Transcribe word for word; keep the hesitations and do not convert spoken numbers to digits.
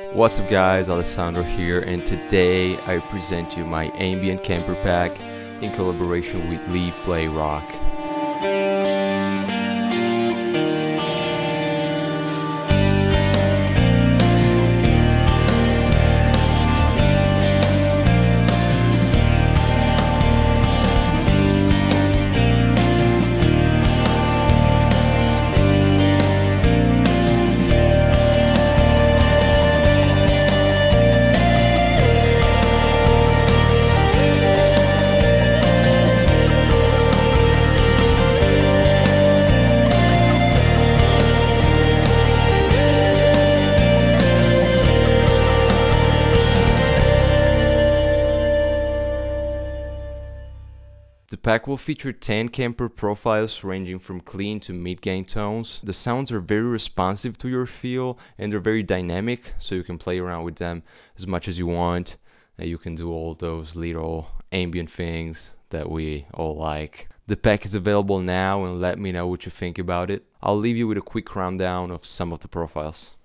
What's up guys, Alessandro here, and today I present you my ambient camper pack in collaboration with Leave Play Rock. The pack will feature ten camper profiles ranging from clean to mid-gain tones. The sounds are very responsive to your feel and they're very dynamic, so you can play around with them as much as you want. And you can do all those little ambient things that we all like. The pack is available now, and let me know what you think about it. I'll leave you with a quick rundown of some of the profiles.